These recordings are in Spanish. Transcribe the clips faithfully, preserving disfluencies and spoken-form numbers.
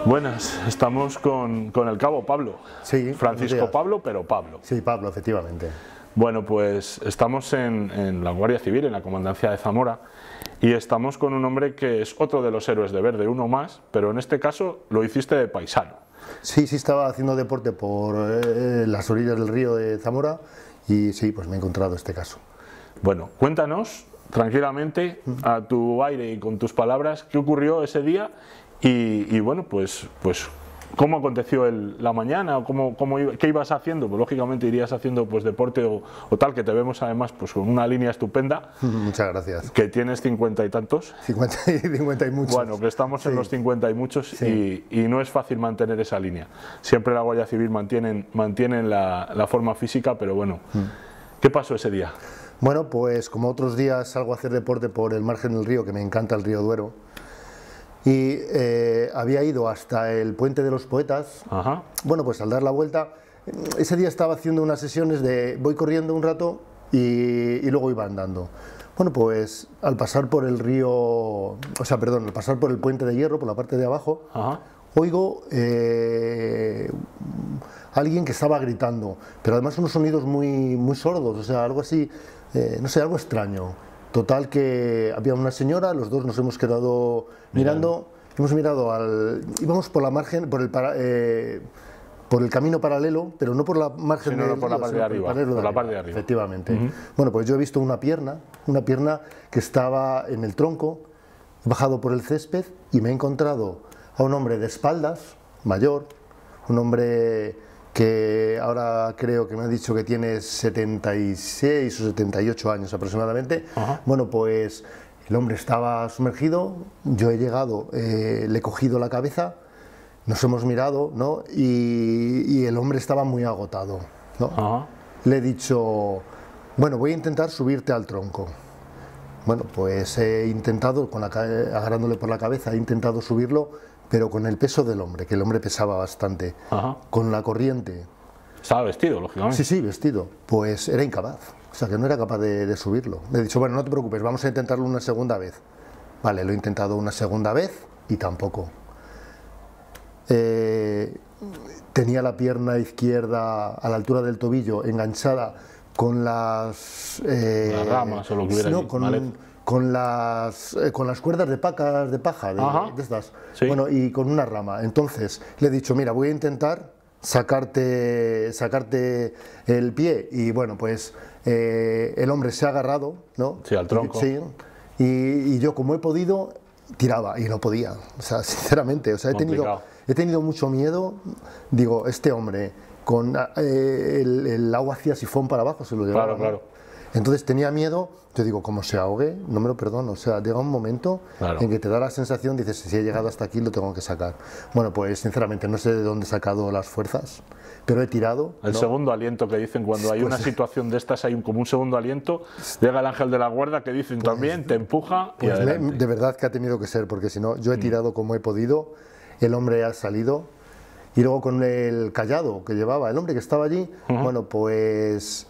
Buenas, estamos con, con el cabo Pablo. Sí, Francisco Pablo, pero Pablo. Sí, Pablo, efectivamente. Bueno, pues estamos en, en la Guardia Civil, en la Comandancia de Zamora, y estamos con un hombre que es otro de los héroes de Verde, uno más, pero en este caso lo hiciste de paisano. Sí, sí, estaba haciendo deporte por eh, las orillas del río de Zamora y sí, pues me he encontrado este caso. Bueno, cuéntanos tranquilamente, a tu aire y con tus palabras, qué ocurrió ese día y, y bueno, pues, pues cómo aconteció el, la mañana, o cómo, cómo, qué ibas haciendo. Pues lógicamente irías haciendo pues deporte o, o tal, que te vemos además pues con una línea estupenda. Muchas gracias. Que tienes cincuenta y tantos. cincuenta y, cincuenta y muchos. Bueno, que estamos sí. en los cincuenta y muchos sí. y, y no es fácil mantener esa línea. Siempre la Guardia Civil mantienen, mantienen la, la forma física, pero bueno, mm. ¿qué pasó ese día? Bueno, pues como otros días salgo a hacer deporte por el margen del río, que me encanta el río Duero, y eh, había ido hasta el Puente de los Poetas. Ajá. Bueno, pues al dar la vuelta, ese día estaba haciendo unas sesiones de voy corriendo un rato y, y luego iba andando. Bueno, pues al pasar por el río, o sea, perdón, al pasar por el Puente de Hierro, por la parte de abajo, Ajá. oigo eh, alguien que estaba gritando, pero además unos sonidos muy, muy sordos, o sea, algo así, eh, no sé, algo extraño. Total que había una señora, los dos nos hemos quedado mirando, Mirando. hemos mirado al, íbamos por la margen, por el, para, eh, por el camino paralelo, pero no por la margen, sí, no, del no, por río, la parte de arriba, por de la parte de arriba. Efectivamente. Uh-huh. Bueno, pues yo he visto una pierna, una pierna que estaba en el tronco, he bajado por el césped y me he encontrado a un hombre de espaldas, mayor, un hombre que ahora creo que me ha dicho que tiene setenta y seis o setenta y ocho años aproximadamente. Uh-huh. Bueno, pues el hombre estaba sumergido, yo he llegado, eh, le he cogido la cabeza, nos hemos mirado, ¿no? y, y el hombre estaba muy agotado, ¿no? Uh-huh. Le he dicho, bueno, voy a intentar subirte al tronco. Bueno, pues he intentado, con la, agarrándole por la cabeza, he intentado subirlo, pero con el peso del hombre, que el hombre pesaba bastante. Ajá. Con la corriente. Estaba vestido, lógicamente. Sí, sí, vestido. Pues era incapaz, o sea que no era capaz de, de subirlo. Le he dicho, bueno, no te preocupes, vamos a intentarlo una segunda vez. Vale, lo he intentado una segunda vez y tampoco. Eh, tenía la pierna izquierda a la altura del tobillo enganchada con las... Eh, las ramas o lo que hubiera no, allí, con, ¿vale? con, las, eh, con las cuerdas de pacas de paja, de, de estas, sí. Bueno, y con una rama. Entonces le he dicho, mira, voy a intentar sacarte, sacarte el pie, y bueno, pues eh, el hombre se ha agarrado, ¿no? Sí, al tronco. Sí, y, y yo como he podido, tiraba, y no podía, o sea, sinceramente, o sea, he tenido, he tenido mucho miedo, digo, este hombre, con eh, el, el agua hacía sifón para abajo, se lo llevaba. Claro, claro. Entonces tenía miedo, yo digo, como se ahogue, no me lo perdono, o sea, llega un momento claro. en que te da la sensación, dices, si he llegado hasta aquí lo tengo que sacar. Bueno, pues sinceramente no sé de dónde he sacado las fuerzas, pero he tirado. El ¿no? segundo aliento que dicen cuando hay pues, una situación de estas, hay un, como un segundo aliento, llega el ángel de la guarda que dicen pues, también, te empuja pues y adelante. Me, de verdad que ha tenido que ser, porque si no, yo he tirado como he podido, el hombre ha salido. Y luego con el cayado que llevaba, el hombre que estaba allí, uh-huh. bueno, pues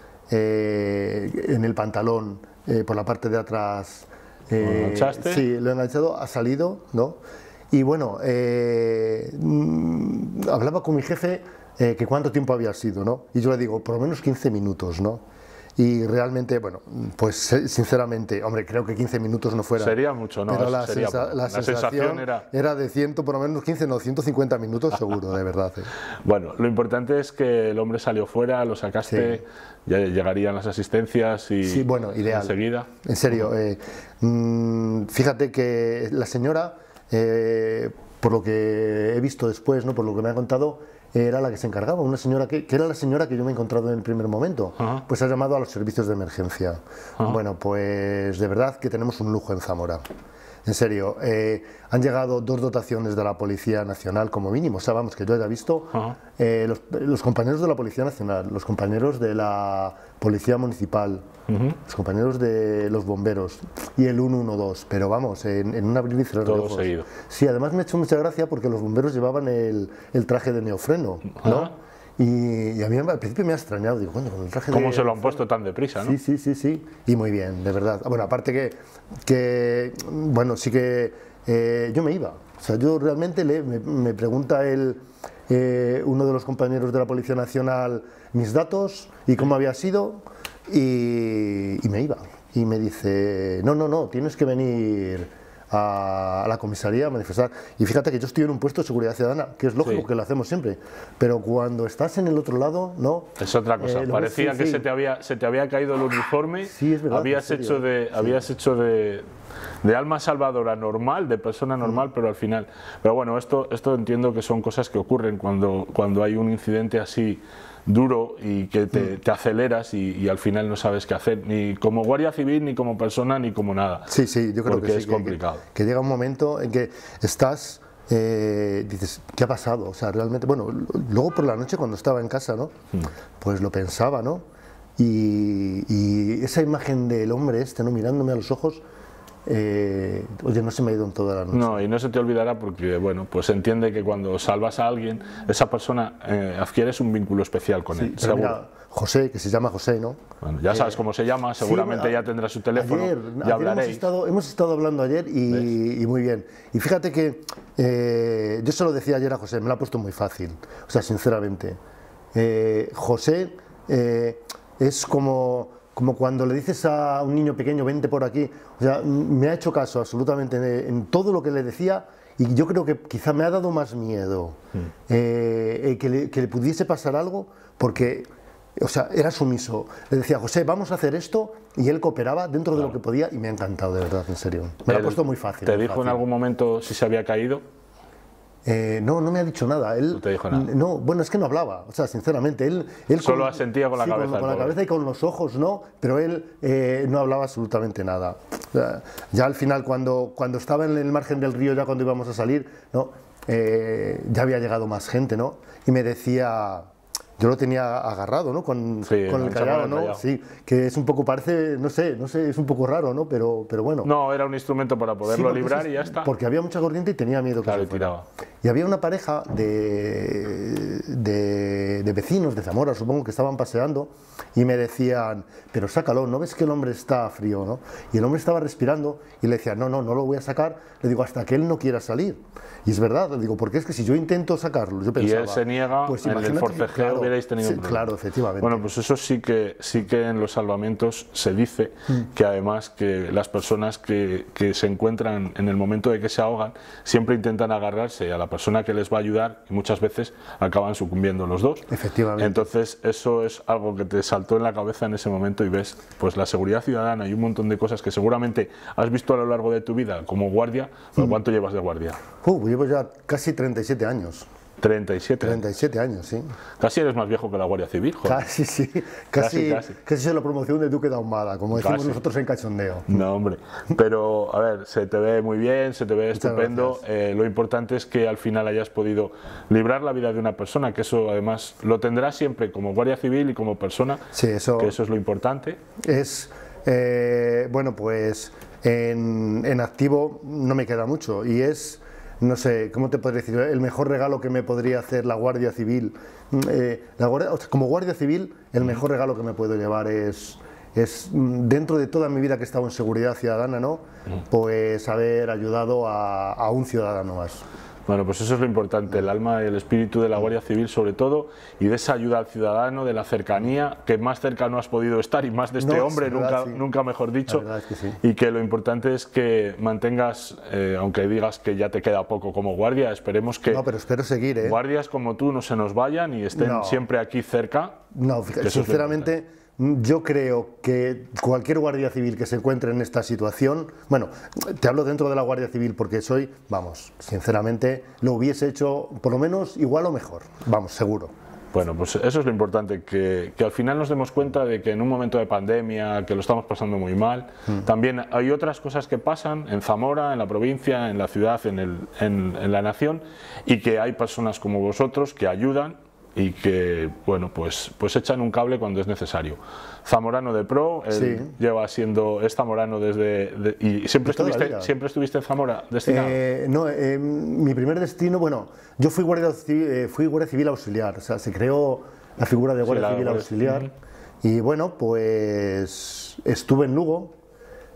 eh, en el pantalón, eh, por la parte de atrás, eh, ¿lo enganchaste? Sí, lo he enganchado, ha salido, ¿no? Y bueno, eh, mmm, hablaba con mi jefe eh, que cuánto tiempo había sido, ¿no? Y yo le digo, por lo menos quince minutos, ¿no? Y realmente, bueno, pues sinceramente, hombre, creo que quince minutos no fuera. Sería mucho, ¿no? Pero la, sería, sensa la, la sensación, sensación era... era de ciento, por lo menos quince, no, ciento cincuenta minutos seguro, de verdad. ¿eh? Bueno, lo importante es que el hombre salió fuera, lo sacaste, sí. ya llegarían las asistencias y sí, bueno, ideal. enseguida. En serio, eh, mmm, fíjate que la señora, eh, por lo que he visto después, ¿no? Por lo que me ha contado, era la que se encargaba, una señora que, que era la señora que yo me he encontrado en el primer momento. Uh-huh. Pues ha llamado a los servicios de emergencia. Uh-huh. Bueno, pues de verdad que tenemos un lujo en Zamora. En serio, eh, han llegado dos dotaciones de la Policía Nacional como mínimo, o sea, vamos, que yo haya visto, uh-huh. eh, los, los compañeros de la Policía Nacional, los compañeros de la Policía Municipal, uh-huh. los compañeros de los bomberos y el ciento doce, pero vamos, en, en un abrir y cerrar de ojos. Seguido. Sí, además me ha hecho mucha gracia porque los bomberos llevaban el, el traje de neofreno, ¿no? Uh-huh. Y, y a mí al principio me ha extrañado, digo, bueno, con el traje ¿Cómo de, se lo han puesto tan deprisa, no? Sí, sí, sí, sí, y muy bien, de verdad. Bueno, aparte que, que bueno, sí que eh, yo me iba. O sea, yo realmente le, me, me pregunta el, eh, uno de los compañeros de la Policía Nacional mis datos y cómo había sido, y, y me iba. Y me dice, no, no, no, tienes que venir a, a la comisaría a manifestar. Y fíjate que yo estoy en un puesto de seguridad ciudadana, que es lógico, sí, que lo hacemos siempre, pero cuando estás en el otro lado, no. Es otra cosa, eh, parecía ves, sí, que sí. Se, te había, se te había caído el uniforme, sí, es verdad, habías, hecho de, sí. habías hecho de, de alma salvadora normal, de persona normal, mm. pero al final... Pero bueno, esto, esto entiendo que son cosas que ocurren cuando, cuando hay un incidente así duro y que te, te aceleras y, y al final no sabes qué hacer, ni como guardia civil, ni como persona, ni como nada. Sí, sí, yo creo que sí, es complicado. Que, que llega un momento en que estás, eh, dices, ¿qué ha pasado? O sea, realmente, bueno, luego por la noche cuando estaba en casa, ¿no? Pues lo pensaba, ¿no? Y, y esa imagen del hombre este, ¿no? Mirándome a los ojos, Eh, oye, no se me ha ido en toda la noche. No, y no se te olvidará porque, bueno, pues se entiende que cuando salvas a alguien, esa persona eh, adquieres un vínculo especial con sí, él, seguro. Mira, José, que se llama José, ¿no? Bueno, ya sabes eh, cómo se llama, seguramente sí, ya tendrá su teléfono, ayer, ya ayer hablaréis. Hemos estado, hemos estado hablando ayer y, y muy bien. Y fíjate que eh, yo se lo decía ayer a José, me lo ha puesto muy fácil, o sea, sinceramente. Eh, José eh, es como... como cuando le dices a un niño pequeño, vente por aquí, o sea, me ha hecho caso absolutamente en, en todo lo que le decía, y yo creo que quizá me ha dado más miedo mm. eh, que, le, que le pudiese pasar algo, porque, o sea, era sumiso. Le decía, José, vamos a hacer esto, y él cooperaba dentro claro. de lo que podía, y me ha encantado, de verdad, en serio. Me lo ha puesto muy fácil. ¿Te dijo fácil. en algún momento si se había caído? Eh, no, no me ha dicho nada. Él, no te dijo nada. No, bueno, es que no hablaba, o sea, sinceramente. Él, él Solo con, asentía con la sí, cabeza. Con, con la cabeza y con los ojos, no, pero él eh, no hablaba absolutamente nada. O sea, ya al final, cuando, cuando estaba en el margen del río, ya cuando íbamos a salir, ¿no? eh, ya había llegado más gente, ¿no? Y me decía... Yo lo tenía agarrado, ¿no? Con, sí, con el callado, ¿no? Callado. Sí, que es un poco, parece, no sé, no sé, es un poco raro, ¿no? Pero, pero bueno. No, era un instrumento para poderlo sí, librar es, y ya está. Porque había mucha corriente y tenía miedo que claro, se fuera. Tiraba. Y había una pareja de, de, de vecinos de Zamora, supongo, que estaban paseando y me decían, pero sácalo, ¿no ves que el hombre está frío, ¿no? Y el hombre estaba respirando y le decía, no, no, no lo voy a sacar, le digo, hasta que él no quiera salir. Y es verdad, le digo, porque es que si yo intento sacarlo, yo pensaba... Y él se niega, pues, en el forcejeo claro, hubierais tenido sí, un problema. Claro, efectivamente. Bueno, pues eso sí que, sí que en los salvamentos se dice mm. que además que las personas que, que se encuentran en el momento de que se ahogan siempre intentan agarrarse a la persona que les va a ayudar y muchas veces acaban sucumbiendo los dos. Efectivamente. Entonces eso es algo que te saltó en la cabeza en ese momento y ves pues la seguridad ciudadana y un montón de cosas que seguramente has visto a lo largo de tu vida como guardia. Mm. ¿Cuánto llevas de guardia? Uh, llevo ya casi treinta y siete años. treinta y siete. treinta y siete años, sí. Casi eres más viejo que la Guardia Civil, joder. Casi, sí. Casi, casi, casi. casi es la promoción de Duque de Ahumada, como decimos casi. nosotros en cachondeo. No, hombre. Pero, a ver, se te ve muy bien, se te ve Muchas estupendo. Eh, lo importante es que al final hayas podido librar la vida de una persona, que eso además lo tendrás siempre como Guardia Civil y como persona. Sí, eso. Que eso es lo importante. Es, eh, bueno, pues en, en activo no me queda mucho y es... No sé, ¿cómo te podría decir? El mejor regalo que me podría hacer la Guardia Civil. Eh, la guardia, o sea, como Guardia Civil, el mejor regalo que me puedo llevar es, es, dentro de toda mi vida que he estado en seguridad ciudadana, ¿no? Pues haber ayudado a, a un ciudadano más. Bueno, pues eso es lo importante, el alma y el espíritu de la Guardia Civil sobre todo, y de esa ayuda al ciudadano, de la cercanía, que más cerca no has podido estar, y más de este no, hombre, verdad, nunca, sí. nunca mejor dicho, es que sí. Y que lo importante es que mantengas, eh, aunque digas que ya te queda poco como guardia, esperemos que no, pero espero seguir, ¿eh? guardias como tú no se nos vayan y estén no. siempre aquí cerca. No, sinceramente... Yo creo que cualquier guardia civil que se encuentre en esta situación, bueno, te hablo dentro de la Guardia Civil porque soy, vamos, sinceramente, lo hubiese hecho por lo menos igual o mejor, vamos, seguro. Bueno, pues eso es lo importante, que, que al final nos demos cuenta de que en un momento de pandemia, que lo estamos pasando muy mal, mm. también hay otras cosas que pasan en Zamora, en la provincia, en la ciudad, en, el, en, en la nación, y que hay personas como vosotros que ayudan y que, bueno, pues, pues echan un cable cuando es necesario. Zamorano de pro, él sí. lleva siendo, es zamorano desde... De, ¿Y siempre estuviste, siempre estuviste en Zamora destinado? Eh, no, eh, mi primer destino, bueno, yo fui guardia civil, eh, fui guardia civil auxiliar, o sea, se creó la figura de guardia sí, civil guardia, auxiliar, uh-huh. Y bueno, pues estuve en Lugo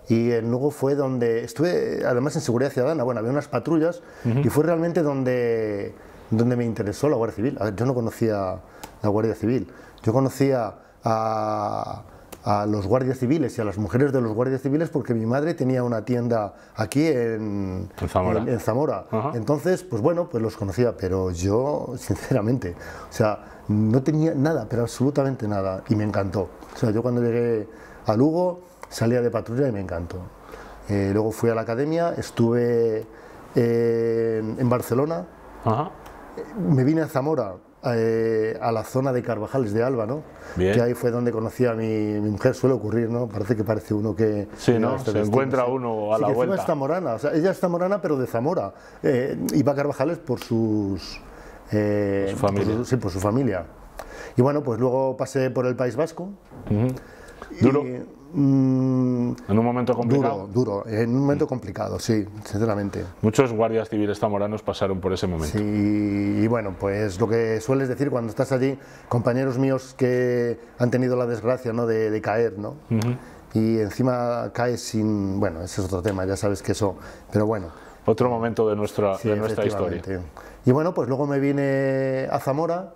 Y en Lugo fue donde estuve, además en seguridad ciudadana, bueno, había unas patrullas uh-huh. y fue realmente donde, donde me interesó la Guardia Civil. A ver, yo no conocía la Guardia Civil, yo conocía a, a los guardias civiles y a las mujeres de los guardias civiles porque mi madre tenía una tienda aquí en, en Zamora. En, en Zamora. Uh-huh. Entonces, pues bueno, pues los conocía, pero yo, sinceramente, o sea, no tenía nada, pero absolutamente nada, y me encantó. O sea, yo cuando llegué a Lugo salía de patrulla y me encantó. Eh, luego fui a la academia, estuve eh, en, en Barcelona, Ajá. me vine a Zamora, eh, a la zona de Carvajales de Alba, ¿no? Bien. Que ahí fue donde conocí a mi, mi mujer. Suele ocurrir, ¿no? Parece que parece uno que... Sí, ¿no? Se encuentra sí. uno a sí, la que vuelta. Es zamorana, o sea, ella es zamorana pero de Zamora. Eh, iba a Carvajales por sus... Eh, por su familia. Por su, sí, por su familia. Y bueno, pues luego pasé por el País Vasco. Uh-huh. ¿Duro? Y, mm, ¿En un momento complicado? Duro, duro, en un momento complicado, sí, sinceramente. Muchos guardias civiles zamoranos pasaron por ese momento. Sí, y bueno, pues lo que sueles decir cuando estás allí, compañeros míos que han tenido la desgracia, ¿no? de, de caer, ¿no? Uh-huh. Y encima caes sin... Bueno, ese es otro tema, ya sabes que eso... Pero bueno. Otro momento de nuestra, sí, de nuestra historia. Y bueno, pues luego me vine a Zamora,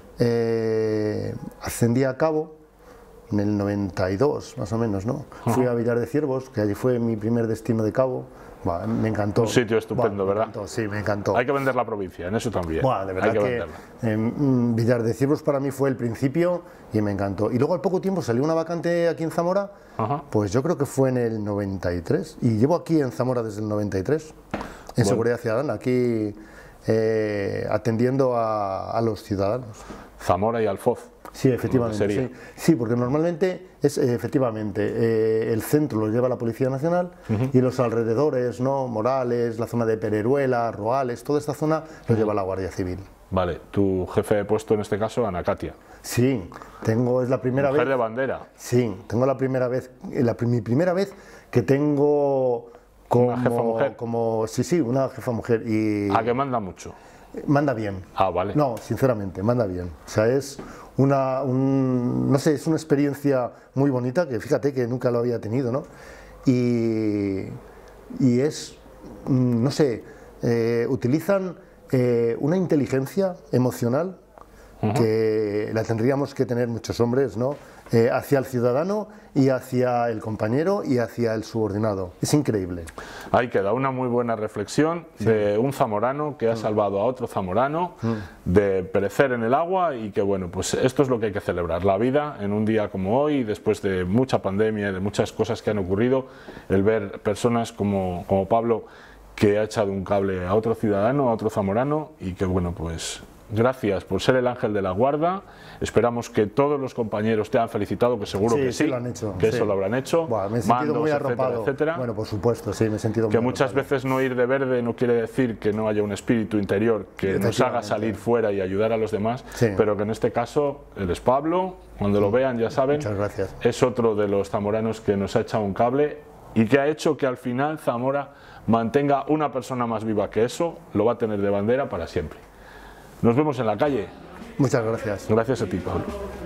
eh, ascendí a cabo en el noventa y dos, más o menos, ¿no? Uh-huh. Fui a Villar de Ciervos, que allí fue mi primer destino de cabo. Buah, me encantó. Un sitio estupendo, Buah, ¿verdad? Me encantó, sí, me encantó. Hay que vender la provincia, en eso también. Buah, de verdad Hay que, que, venderla. Eh, Villar de Ciervos para mí fue el principio y me encantó. Y luego al poco tiempo salió una vacante aquí en Zamora, uh-huh. pues yo creo que fue en el noventa y tres. Y llevo aquí en Zamora desde el noventa y tres, en bueno. Seguridad Ciudadana, aquí eh, atendiendo a, a los ciudadanos. Zamora y Alfoz. Sí, efectivamente. Sí. sí, porque normalmente es eh, efectivamente eh, el centro lo lleva la Policía Nacional uh-huh. y los alrededores, ¿no? Morales, la zona de Pereruela, Roales, toda esta zona lo uh-huh. lleva la Guardia Civil. Vale, tu jefe de puesto en este caso, Ana Katia. Sí, tengo, es la primera Mujer vez. de bandera. Sí, tengo la primera vez, la, mi primera vez que tengo como, una jefa mujer. Como, sí, sí, una jefa mujer. Y ¿A que manda mucho? Manda bien. Ah, vale. No, sinceramente, manda bien. O sea, es una, un, no sé, es una experiencia muy bonita, que fíjate que nunca lo había tenido, ¿no? Y, y es, no sé, eh, utilizan eh, una inteligencia emocional uh-huh. que la tendríamos que tener muchos hombres, ¿no? Eh, hacia el ciudadano y hacia el compañero y hacia el subordinado. Es increíble. Ahí queda una muy buena reflexión sí. de un zamorano que ha salvado a otro zamorano mm. de perecer en el agua y que bueno, pues esto es lo que hay que celebrar. La vida en un día como hoy, después de mucha pandemia, de muchas cosas que han ocurrido, el ver personas como, como Pablo que ha echado un cable a otro ciudadano, a otro zamorano y que bueno, pues... Gracias por ser el ángel de la guarda. Esperamos que todos los compañeros te han felicitado, que seguro sí, que sí, sí lo han hecho, que sí. eso lo habrán hecho. Buah, me he sentido mandos, muy arropado. Etcétera, etcétera. Bueno, por supuesto, sí, me he sentido muy Que muchas arropado. veces no ir de verde no quiere decir que no haya un espíritu interior que nos haga salir fuera y ayudar a los demás, sí. pero que en este caso eres Pablo, cuando lo vean ya saben, muchas gracias. Es otro de los zamoranos que nos ha echado un cable y que ha hecho que al final Zamora mantenga una persona más viva, que eso lo va a tener de bandera para siempre. Nos vemos en la calle. Muchas gracias. Gracias a ti, Pablo.